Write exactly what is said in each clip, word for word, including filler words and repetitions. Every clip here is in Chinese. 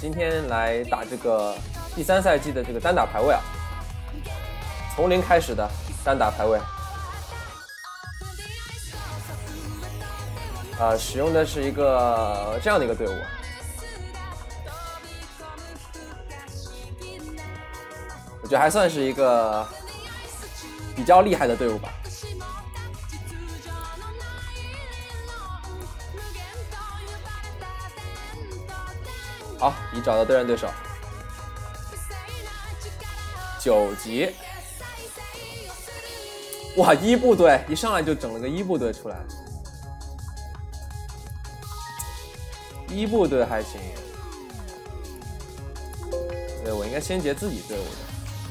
今天来打这个第三赛季的这个单打排位啊，从零开始的单打排位。呃，使用的是一个这样的一个队伍，我觉得还算是一个比较厉害的队伍吧。好，已找到对战对手，九级，哇，一部队一上来就整了个一部队出来。一部队还行，对，我应该先结自己队伍的。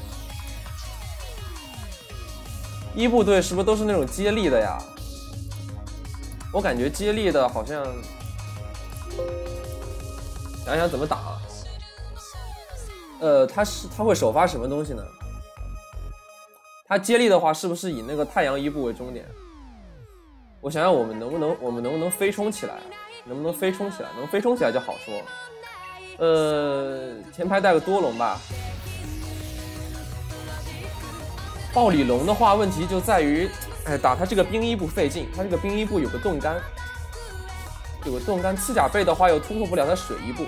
一部队是不是都是那种接力的呀？我感觉接力的好像，想想怎么打啊？呃，他是他会首发什么东西呢？他接力的话，是不是以那个太阳一部为终点？我想想，我们能不能我们能不能飞冲起来？能不能飞冲起来？能飞冲起来就好说。呃，前排带个多龙吧。暴鲤龙的话，问题就在于，哎，打他这个冰衣部费劲。他这个冰衣部有个冻干，有个冻干，刺甲背的话又突破不了他水衣部，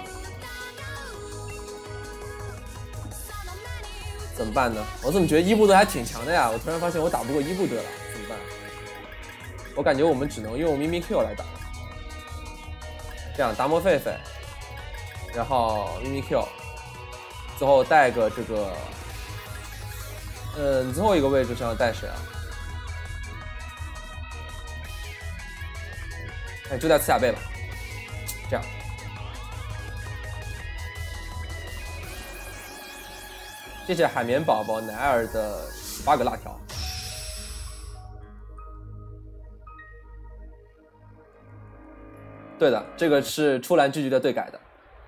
怎么办呢？我怎么觉得一部队还挺强的呀？我突然发现我打不过一部队了，怎么办？我感觉我们只能用咪咪 Q 来打。这样达摩狒狒，然后咪咪 Q， 最后带个这个，嗯，最后一个位置上带谁啊？哎，就带刺甲背吧。这样，谢谢海绵宝宝奶儿的十八个辣条。对的，这个是出蓝狙击的对改的。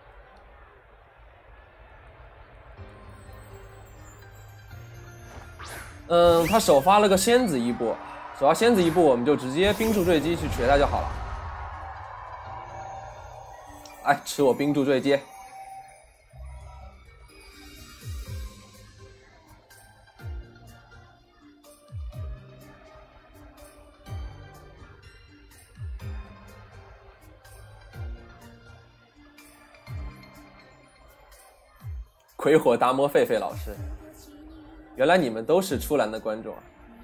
嗯，他首发了个仙子一步，首发仙子一步，我们就直接冰柱坠击去锤他就好了。哎，吃我冰柱坠击！鬼火达摩狒狒老师，原来你们都是出蓝的观众啊！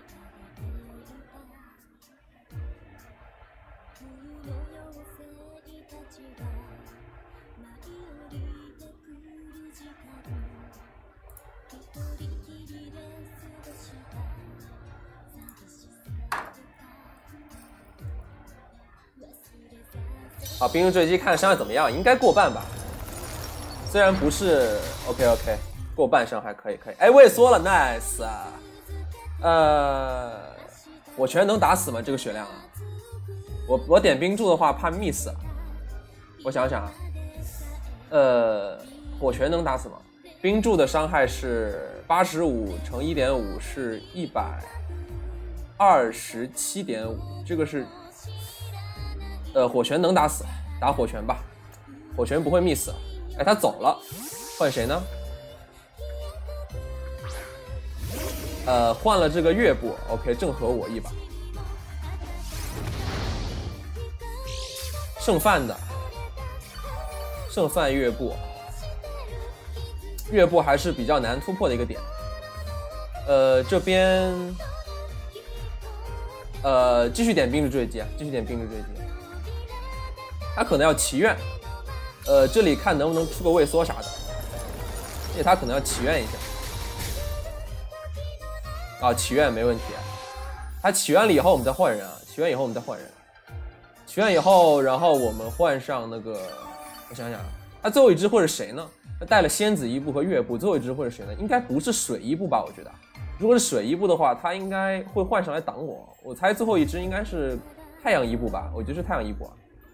好，冰柱坠击看伤害怎么样？应该过半吧。虽然不是 OK OK， 过半伤害可以可以。哎，畏缩了 ，nice 啊！呃，火拳能打死吗？这个血量啊！我我点冰柱的话怕 miss。我想想啊，呃，火拳能打死吗？冰柱的伤害是八十五乘一点五是一百二十七点五，这个是呃火拳能打死，打火拳吧，火拳不会 miss。哎，他走了，换谁呢？呃，换了这个月部 ，OK， 正合我意吧。剩饭的，剩饭月部，月部还是比较难突破的一个点。呃，这边，呃，继续点冰柱坠击啊，继续点冰柱坠击。他可能要祈愿。呃，这里看能不能出个畏缩啥的，因为他可能要祈愿一下。啊，祈愿没问题。他祈愿了以后，我们再换人啊。祈愿以后我们再换人。祈愿以后，然后我们换上那个，我想想，他最后一只会是谁呢？他带了仙子一部和月部，最后一只会是谁呢？应该不是水一部吧？我觉得，如果是水一部的话，他应该会换上来挡我。我猜最后一只应该是太阳一部吧？我觉得是太阳一部啊。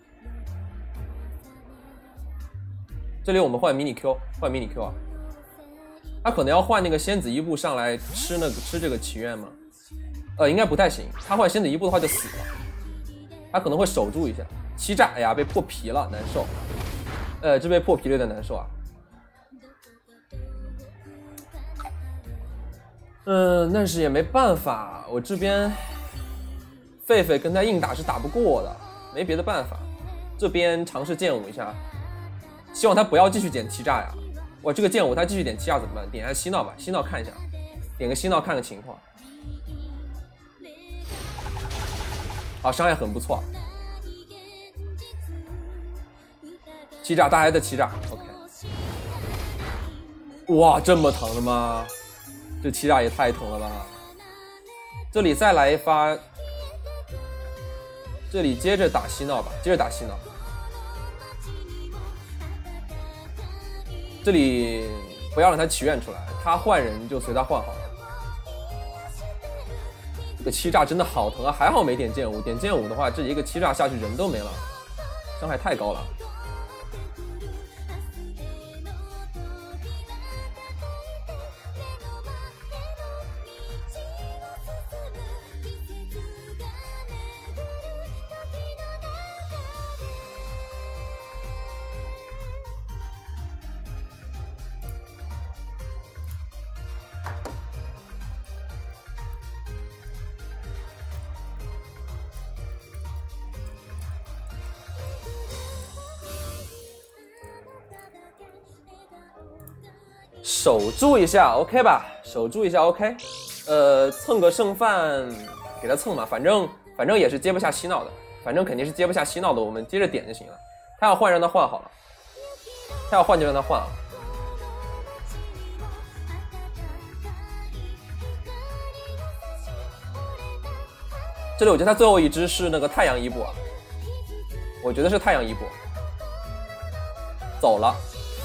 这里我们换迷你 Q， 换迷你 Q 啊！他可能要换那个仙子一步上来吃那个吃这个祈愿吗？呃，应该不太行。他换仙子一步的话就死了，他可能会守住一下。欺诈，哎呀，被破皮了，难受。呃，这被破皮了有点难受啊。 嗯，但是也没办法，我这边狒狒跟他硬打是打不过的，没别的办法。这边尝试剑舞一下，希望他不要继续点欺诈呀。哇，这个剑舞他继续点欺诈怎么办？点一下嬉闹吧，嬉闹看一下，点个嬉闹看个情况。好，伤害很不错。欺诈，他还在欺诈 ，OK。哇，这么疼了吗？这欺诈也太疼了吧！这里再来一发，这里接着打嬉闹吧，接着打嬉闹。这里不要让他祈愿出来，他换人就随他换好了。这个欺诈真的好疼啊！还好没点剑舞，点剑舞的话，这一个欺诈下去人都没了，伤害太高了。守住一下 ，OK 吧？守住一下 ，OK。呃，蹭个剩饭，给他蹭嘛，反正反正也是接不下嬉闹的，反正肯定是接不下嬉闹的，我们接着点就行了。他要换让他换好了，他要换就让他换啊。这里我觉得他最后一只是那个太阳伊布啊，我觉得是太阳伊布，走了。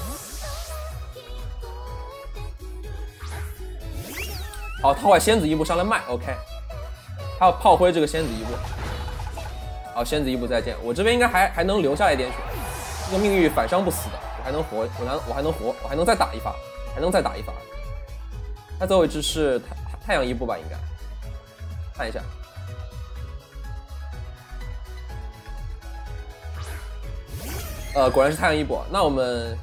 好，他换仙子伊布上来卖 ，OK。他要炮灰这个仙子伊布。好，仙子伊布再见。我这边应该还还能留下来一点血，这个命运反伤不死的，我还能活，我还我还能活，我还能再打一发，还能再打一发。他最后一只是太太阳伊布吧？应该看一下。呃，果然是太阳伊布。那我们，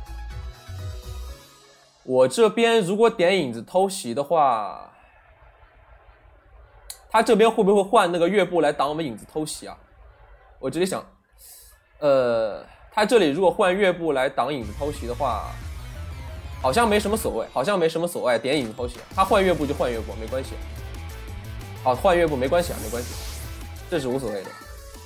我这边如果点影子偷袭的话。他这边会不会换那个月步来挡我们影子偷袭啊？我这里想，呃，他这里如果换月步来挡影子偷袭的话，好像没什么所谓，好像没什么所谓，点影子偷袭，他换月步就换月步，没关系。好，换月步没关系啊，没关系，这是无所谓的。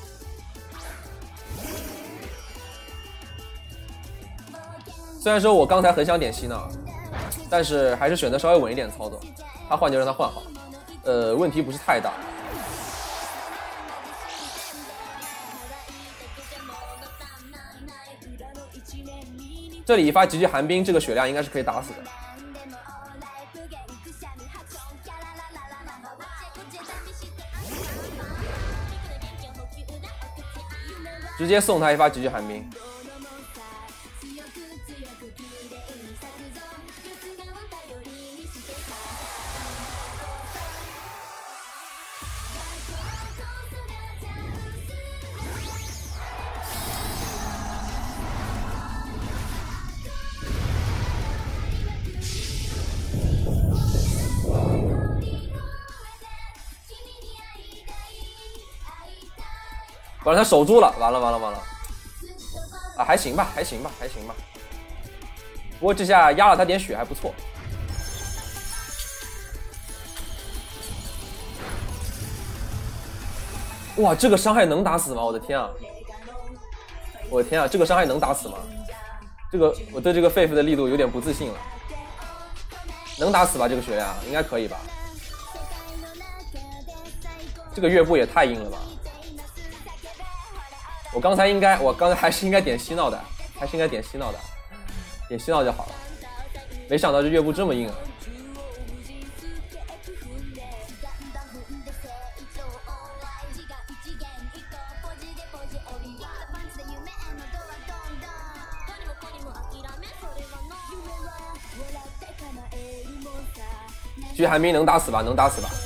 虽然说我刚才很想点嬉闹，但是还是选择稍微稳一点操作，他换就让他换好。呃，问题不是太大。这里一发极具寒冰，这个血量应该是可以打死的。直接送他一发极具寒冰。完了，他守住了，完了完了完了，啊，还行吧，还行吧，还行吧。不过这下压了他点血还不错。哇，这个伤害能打死吗？我的天啊！我的天啊，这个伤害能打死吗？这个我对这个狒狒的力度有点不自信了。能打死吧？这个血量应该可以吧？这个月步也太硬了吧！我刚才应该，我刚才还是应该点嬉闹的，还是应该点嬉闹的，点嬉闹就好了。没想到这月步这么硬啊！巨寒冰能打死吧？能打死吧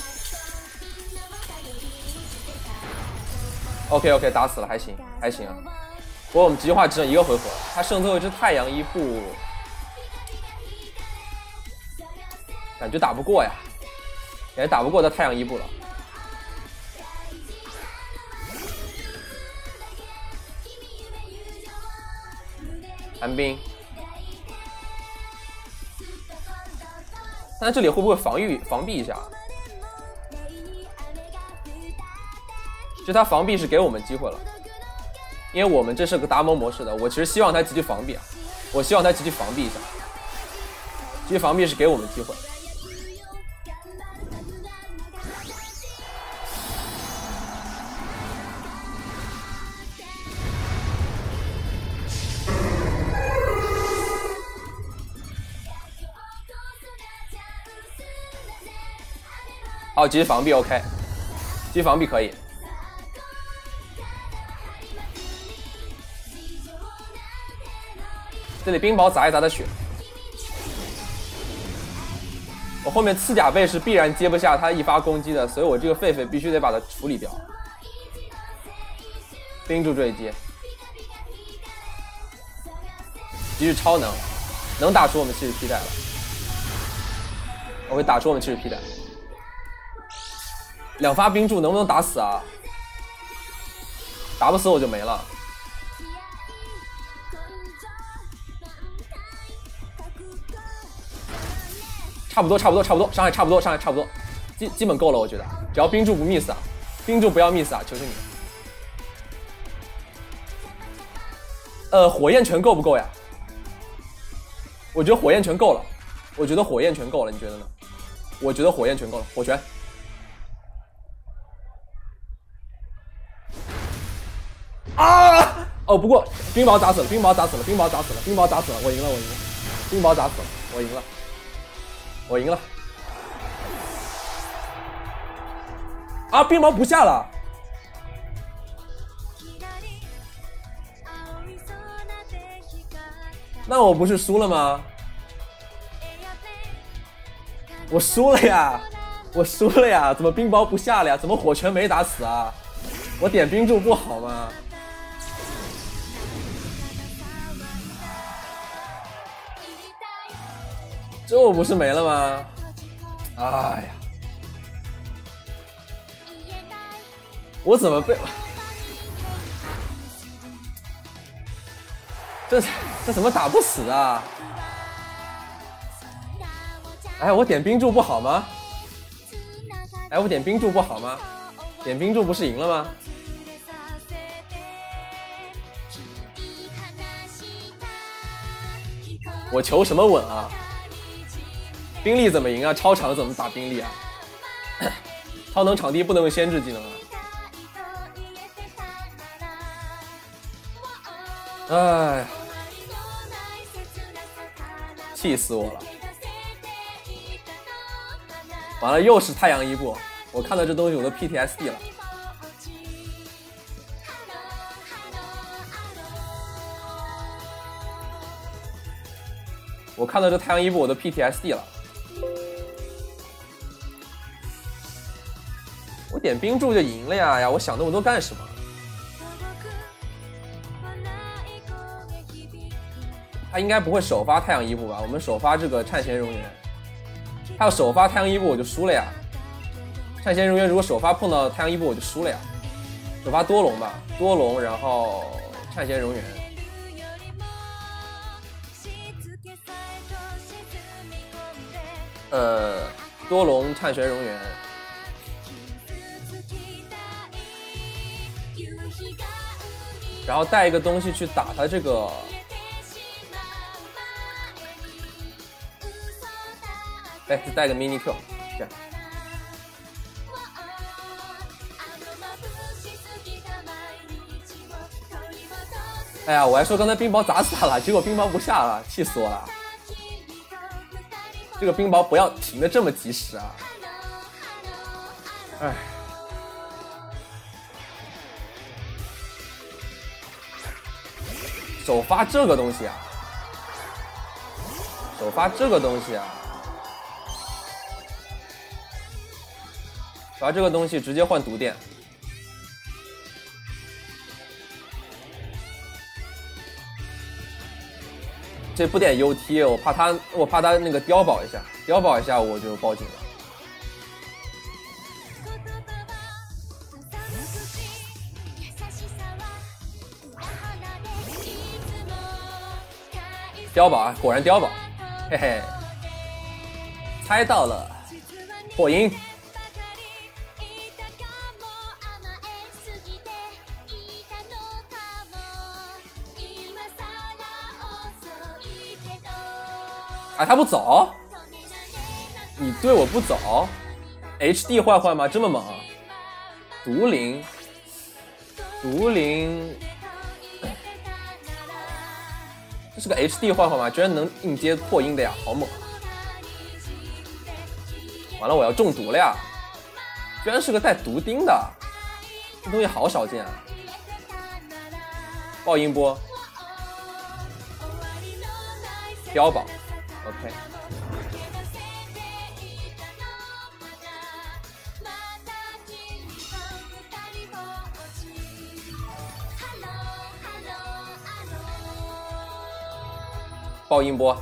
？OK OK， 打死了，还行还行啊。不过我们极化只剩一个回合，他剩最后一只太阳伊布，感觉打不过呀， 也打不过他太阳伊布了。寒冰，但这里会不会防御防避一下？其实他防避是给我们机会了，因为我们这是个达蒙模式的。我其实希望他继续防避啊，我希望他继续防避一下，继续防避是给我们机会。好，继续防避 ，OK， 继续防避可以。这里冰雹砸一砸的血，我后面刺甲贝是必然接不下他一发攻击的，所以我这个狒狒必须得把它处理掉。冰柱坠击，继续超能，能打出我们七十 P 带了，我会打出我们七十 P 带。两发冰柱能不能打死啊？打不死我就没了。差不多，差不多，差不多，伤害差不多，伤害差不多，基基本够了，我觉得。只要冰柱不 miss 啊，冰柱不要 miss 啊，求求你。呃，火焰拳够不够呀？我觉得火焰拳够了，我觉得火焰拳够了，你觉得呢？我觉得火焰拳够了，火拳。啊！哦，不过冰雹砸死了，冰雹砸死了，冰雹砸死了，冰雹砸死了，我赢了，我赢了，冰雹砸死了，我赢了，我赢了。啊！冰雹不下了。那我不是输了吗？我输了呀！我输了呀！怎么冰雹不下了呀？怎么火拳没打死啊？我点冰柱不好吗？这我不是没了吗？哎呀，我怎么被这这怎么打不死啊？哎，我点冰柱不好吗？哎，我点冰柱不好吗？点冰柱不是赢了吗？我求什么稳啊？冰力怎么赢啊？超长怎么打冰力啊？超能场地不能用先知技能啊！哎，气死我了！完了，又是太阳伊布，我看到这东西我都 P T S D 了。我看到这太阳伊布我都 P T S D 了。我点冰柱就赢了呀呀！我想那么多干什么？他应该不会首发太阳伊布吧？我们首发这个灿贤荣源，他要首发太阳伊布我就输了呀。灿贤荣源如果首发碰到太阳伊布我就输了呀。首发多龙吧，多龙，然后灿贤荣源。呃，多龙灿贤荣源。然后带一个东西去打他这个。哎，再带个 mini Q， 这样。哎呀，我还说刚才冰雹砸死他了，结果冰雹不下了，气死我了！这个冰雹不要停的这么及时啊！哎，首发这个东西啊，首发这个东西啊！把这个东西直接换毒电，这不点 U T， 我怕他，我怕他那个碉堡一下，碉堡一下我就报警了。 碉堡啊，果然碉堡，嘿嘿，猜到了，破音。啊，他不走？你对我不走 ？H D 坏坏吗？这么猛？毒灵，毒灵，这是个 H D 坏坏吗？居然能硬接破音的呀，好猛！完了，我要中毒了呀！居然是个带毒钉的，这东西好少见啊！爆音波，碉堡。OK， 爆音波，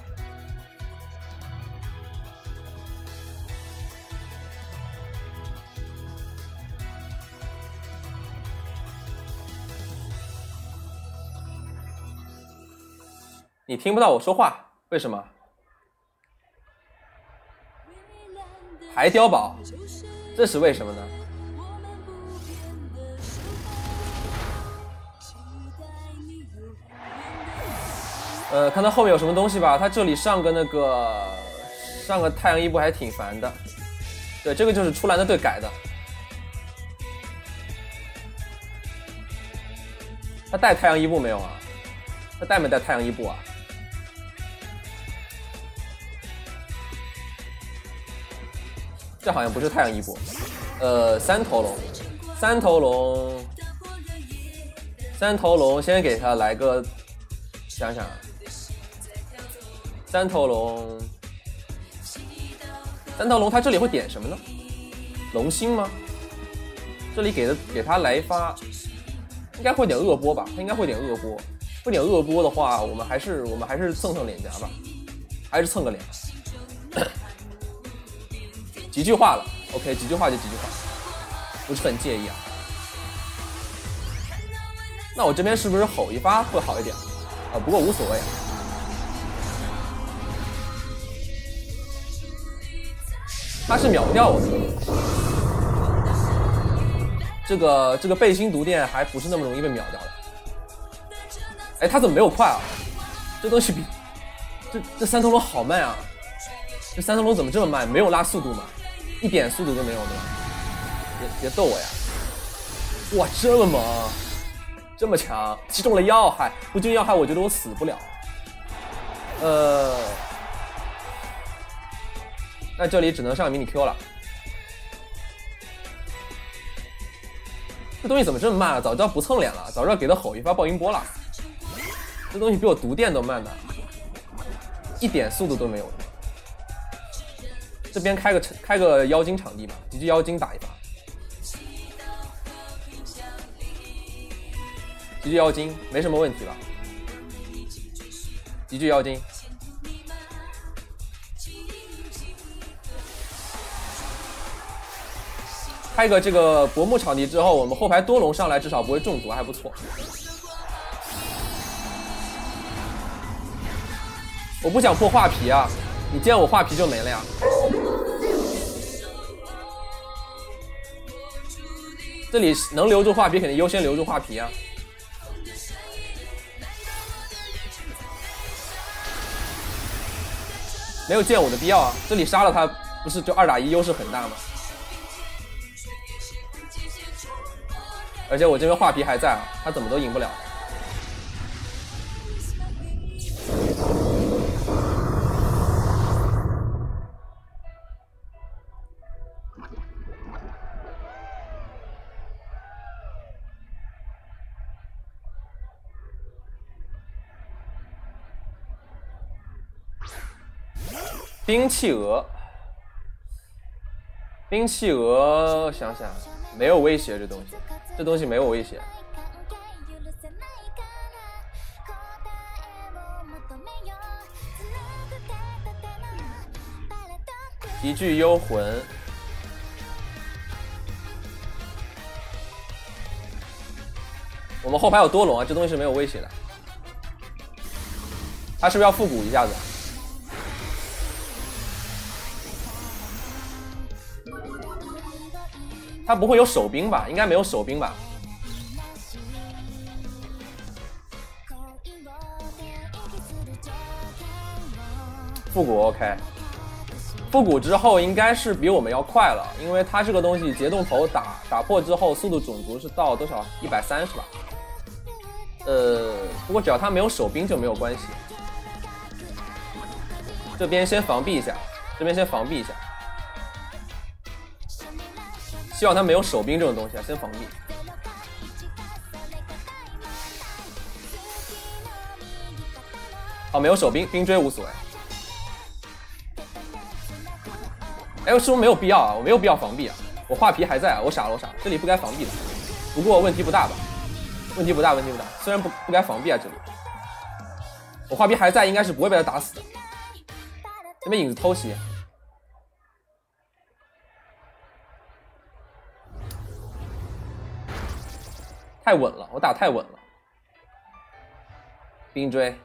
你听不到我说话，为什么？还碉堡，这是为什么呢？呃，看到后面有什么东西吧，它这里上个那个上个太阳伊布还挺烦的。对，这个就是出蓝的队改的。他带太阳伊布没有啊？他带没带太阳伊布啊？这好像不是太阳伊布，呃，三头龙，三头龙，三头龙，先给他来个，想想，三头龙，三头龙，他这里会点什么呢？龙星吗？这里给的给他来一发，应该会点恶波吧？他应该会点恶波，会点恶波的话，我们还是我们还是蹭蹭脸颊吧，还是蹭个脸。几句话了 ，OK， 几句话就几句话，不是很介意啊。那我这边是不是吼一发会好一点啊？不过无所谓。他是秒掉我的，这个这个背心毒电还不是那么容易被秒掉的。哎，他怎么没有快啊？这东西比这这三头龙好慢啊！这三头龙怎么这么慢？没有拉速度吗？一点速度都没有，对吧？别别逗我呀！哇，这么猛，这么强，击中了要害，不击中要害，我觉得我死不了。呃，那这里只能上迷你 Q 了。这东西怎么这么慢啊？早知道不蹭脸了，早知道给他吼一发爆音波了。这东西比我毒电都慢的，一点速度都没有。这边开个开个妖精场地吧，几只妖精打一把。几只妖精没什么问题吧？几只妖精。开个这个薄木场地之后，我们后排多龙上来至少不会中毒，还不错。我不想破画皮啊，你见我画皮就没了呀。这里能留住画皮，肯定优先留住画皮啊。没有见我的必要啊，这里杀了他不是就二打一优势很大吗？而且我这边画皮还在啊，他怎么都赢不了。兵器鹅，兵器鹅，想想没有威胁，这东西，这东西没有威胁。一具幽魂，我们后排有多龙啊，这东西是没有威胁的。 他是不是要复古一下子？他不会有手兵吧？应该没有手兵吧？复古 OK， 复古之后应该是比我们要快了，因为他这个东西节动头打打破之后，速度种族是到多少？一百三十吧？呃，不过只要他没有手兵就没有关系。这边先防避一下，这边先防避一下。希望他没有手兵这种东西啊，先防避。好，没有手兵，兵追无所谓。哎，是不是没有必要啊？我没有必要防避啊！我画皮还在啊！我傻了，我傻了，这里不该防避的。不过问题不大吧？问题不大，问题不大。虽然不不该防避啊，这里我画皮还在，应该是不会被他打死的。这边影子偷袭。太稳了，我打太稳了。兵追，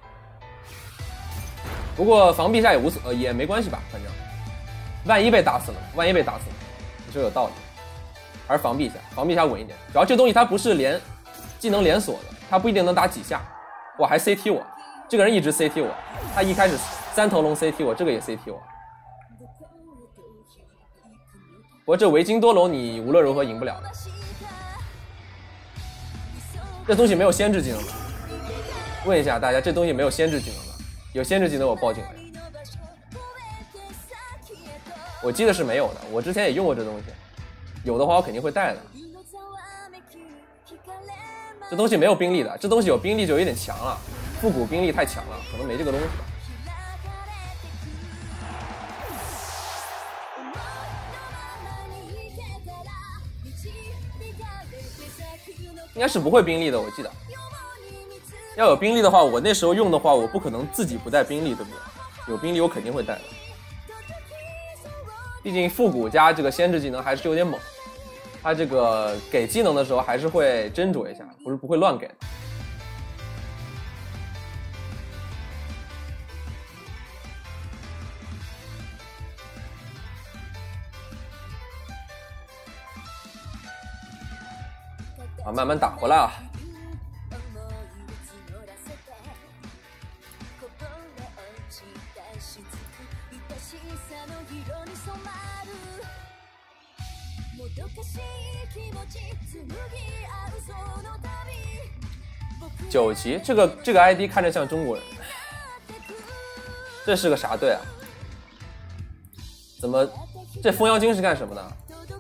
不过防避一下也无所呃也没关系吧，反正万一被打死了，万一被打死了，你说有道理，还是防避一下，防避一下稳一点。主要这东西它不是连技能连锁的，它不一定能打几下。哇，还 C T 我，这个人一直 C T 我，他一开始三头龙 C T 我，这个也 C T 我。不过这维京多龙你无论如何赢不了的。这东西没有先知技能吗？问一下大家，这东西没有先知技能吗？有先知技能我报警了。我记得是没有的，我之前也用过这东西，有的话我肯定会带的。这东西没有兵力的，这东西有兵力就有点强了，复古兵力太强了，可能没这个东西吧。应该是不会兵力的，我记得。要有兵力的话，我那时候用的话，我不可能自己不带兵力，对不对？有兵力我肯定会带的。毕竟复古加这个先知技能还是有点猛，他这个给技能的时候还是会斟酌一下，不是不会乱给的。啊，慢慢打回来啊！九级，这个这个 I D 看着像中国人，这是个啥队啊？怎么这风妖精是干什么的？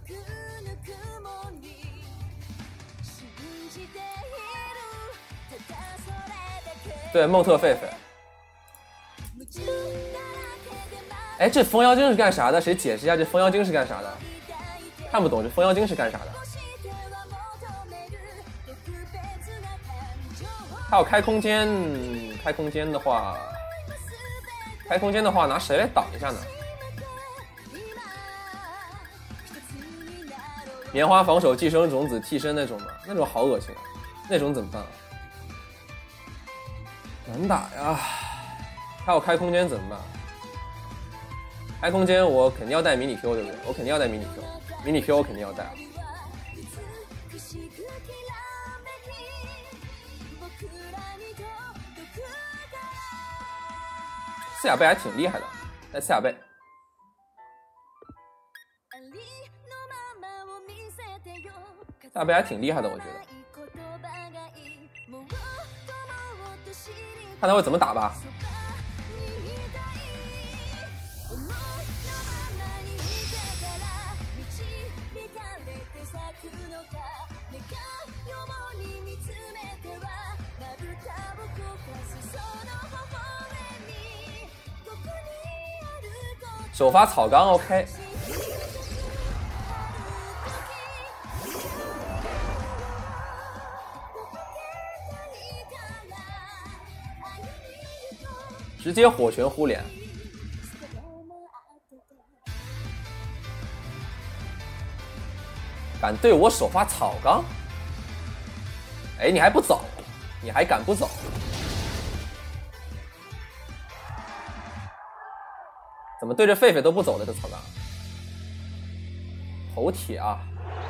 对，孟特狒狒。哎，这风妖精是干啥的？谁解释一下这风妖精是干啥的？看不懂这风妖精是干啥的。他要开空间，开空间的话，开空间的话，拿谁来挡一下呢？棉花防守寄生种子替身那种吗？那种好恶心啊！那种怎么办啊？难打呀！他要开空间怎么办？开空间我肯定要带迷你 Q， 对不对？我肯定要带迷你 Q， 迷你 Q 我肯定要带。四亚贝还挺厉害的，带四亚贝。四亚贝还挺厉害的，我觉得。看他会怎么打吧。首发草纲 OK。直接火拳呼脸，敢对我首发草纲？哎，你还不走？你还敢不走？ 怎么对着狒狒都不走的这草纲？头铁啊！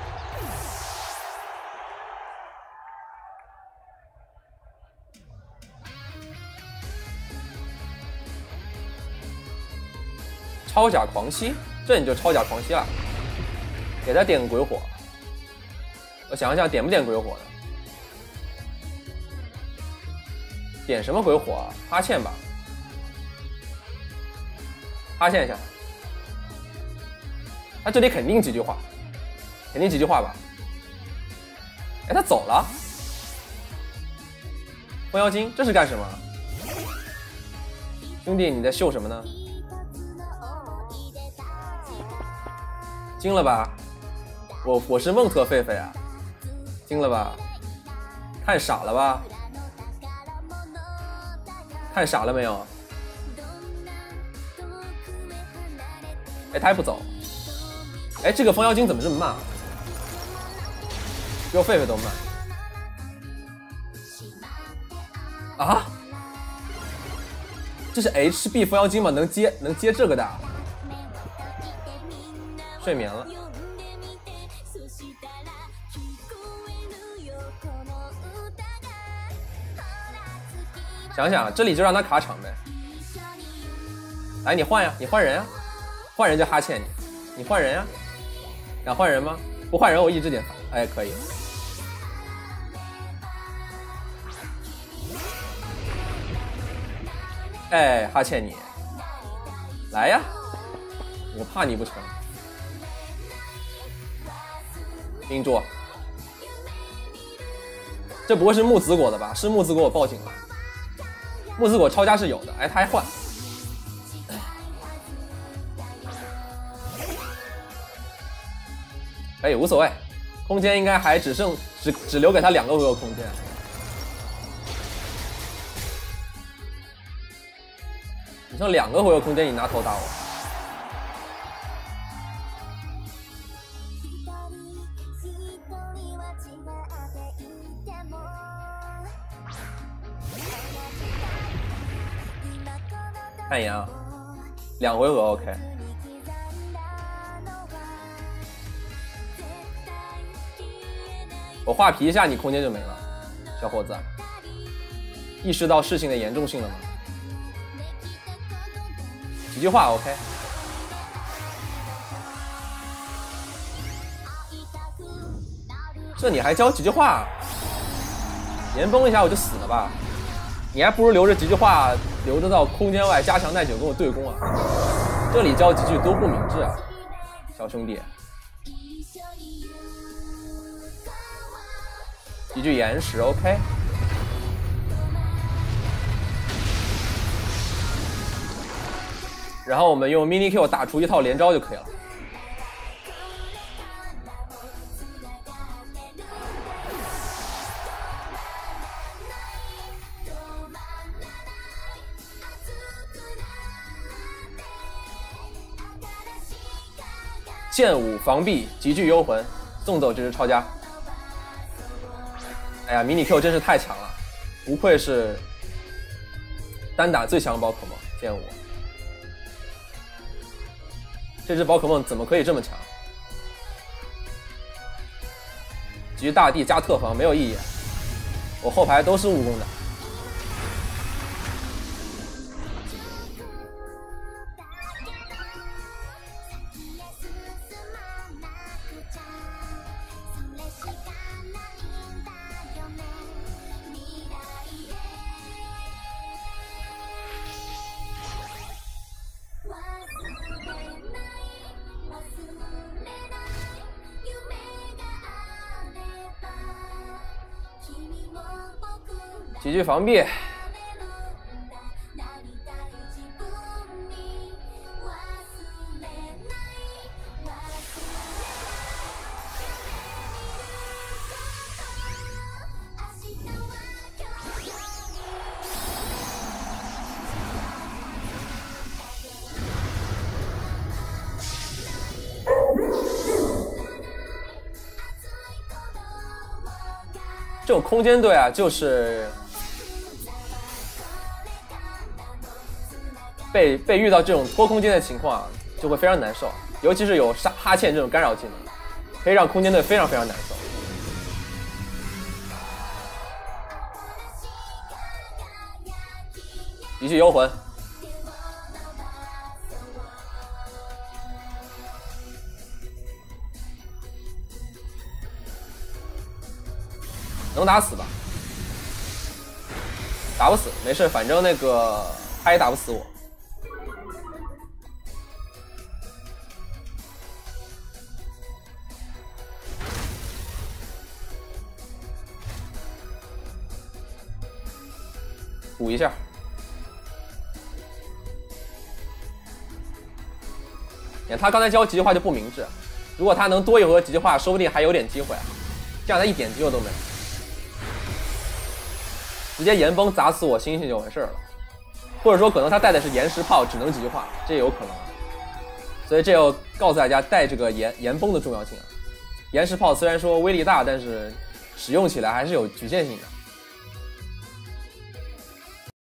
超甲狂吸，这你就超甲狂吸了，给他点鬼火。我想一想，点不点鬼火呢？点什么鬼火啊？哈欠吧，哈欠一下。他这里肯定几句话，肯定几句话吧？哎，他走了。风妖精，这是干什么？兄弟，你在秀什么呢？惊了吧？我我是孟特狒狒啊！惊了吧？看傻了吧？看傻了没有？哎，他还不走。哎，这个风妖精怎么这么慢？比我狒狒都慢。啊？这是 H B 风妖精吗？能接能接这个的？睡眠了。想想这里就让他卡场呗。来，你换呀，你换人呀，换人就哈欠你，你换人呀，敢换人吗？不换人我一直点防，哎，可以。哎，哈欠你，来呀，我怕你不成。冰柱，这不会是木子果的吧？是木子果，我报警了。木子果抄家是有的，哎，他还换。哎，无所谓，空间应该还只剩只只留给他两个回合空间。你剩两个回合空间，你拿头打我。看一眼啊，两回合 OK。我画皮一下，你空间就没了，小伙子。意识到事情的严重性了吗？几句话 OK。这你还教几句话？岩崩一下我就死了吧？你还不如留着几句话，留着到空间外加强耐久跟我对攻啊！这里教几句多不明智啊，小兄弟。几句延时 OK。然后我们用 mini Q 打出一套连招就可以了。剑舞防避极具幽魂，送走这只抄家。哎呀，迷你 Q 真是太强了，不愧是单打最强宝可梦剑舞。这只宝可梦怎么可以这么强？局大地加特防没有意义，我后排都是蜈蚣的。几句防避，这种空间队啊，就是被被遇到这种拖空间的情况，就会非常难受，尤其是有杀哈欠这种干扰技能，可以让空间队非常非常难受。一记幽魂，能打死吧？打不死，没事，反正那个他也打不死我。补一下。你看他刚才教极极化就不明智，如果他能多一回合极极化，说不定还有点机会。这样他一点机会都没有，直接岩崩砸死我星星就完事了。或者说可能他带的是岩石炮，只能极极化，这也有可能。所以这要告诉大家带这个岩岩崩的重要性啊。岩石炮虽然说威力大，但是使用起来还是有局限性的。